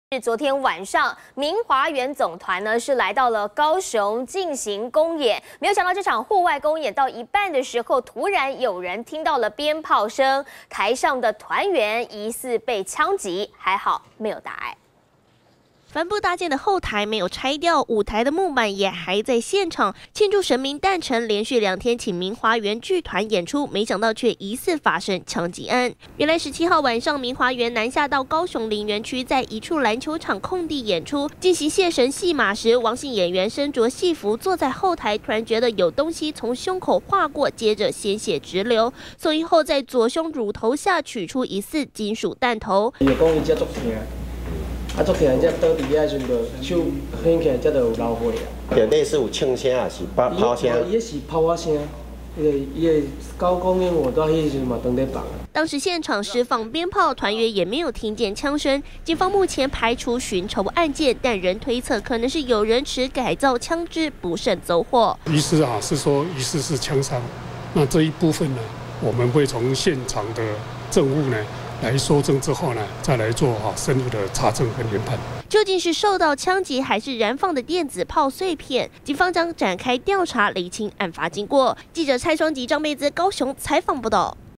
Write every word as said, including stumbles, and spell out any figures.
是昨天晚上，明华园总团呢是来到了高雄进行公演，没有想到这场户外公演到一半的时候，突然有人听到了鞭炮声，台上的团员疑似被枪击，还好没有大碍。 帆布搭建的后台没有拆掉，舞台的木板也还在现场，庆祝神明诞辰。连续两天请明华园剧团演出，没想到却疑似发生枪击案。原来十七号晚上，明华园南下到高雄林园区，在一处篮球场空地演出，进行谢神戏码时，王姓演员身着戏服坐在后台，突然觉得有东西从胸口划过，接着鲜血直流，送医后在左胸乳头下取出疑似金属弹头。 啊，足痛，才倒伫遐时阵，就手掀起来，才就有流血啊。 就类似有枪声还是炮炮声？ 伊个是炮啊声，伊个伊个高公演我到迄时阵嘛，当在放。 当时现场释放鞭炮，团员也没有听见枪声。警方目前排除寻仇案件，但仍推测可能是有人持改造枪支不慎走火。 疑似啊，是说疑似是枪伤。那这一部分呢，我们会从现场的证物呢。 来搜证之后呢，再来做哈深入的查证和研判。 究竟是受到枪击还是燃放的电子炮碎片？警方将展开调查，厘清案发经过。记者蔡双吉、张贝姿高雄采访报道。